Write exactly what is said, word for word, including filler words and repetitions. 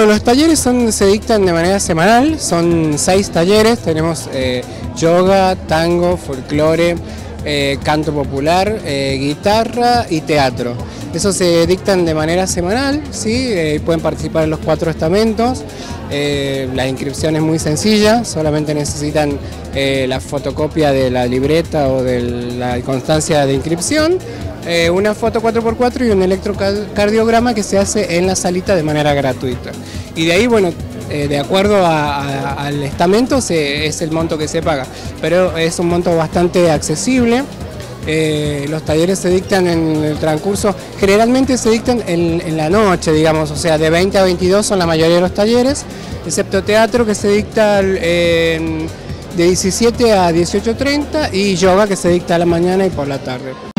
los talleres son, se dictan de manera semanal, son seis talleres, tenemos eh, yoga, tango, folclore, eh, canto popular, eh, guitarra y teatro. Eso se dictan de manera semanal, ¿sí? Eh, pueden participar en los cuatro estamentos. Eh, la inscripción es muy sencilla, solamente necesitan eh, la fotocopia de la libreta o de la constancia de inscripción, eh, una foto cuatro por cuatro y un electrocardiograma que se hace en la salita de manera gratuita. Y de ahí, bueno, eh, de acuerdo a, a, al estamento se, es el monto que se paga, pero es un monto bastante accesible. Eh, los talleres se dictan en el transcurso, generalmente se dictan en, en la noche, digamos, o sea, de veinte a veintidós son la mayoría de los talleres, excepto teatro que se dicta eh, de diecisiete a dieciocho treinta y yoga que se dicta a la mañana y por la tarde.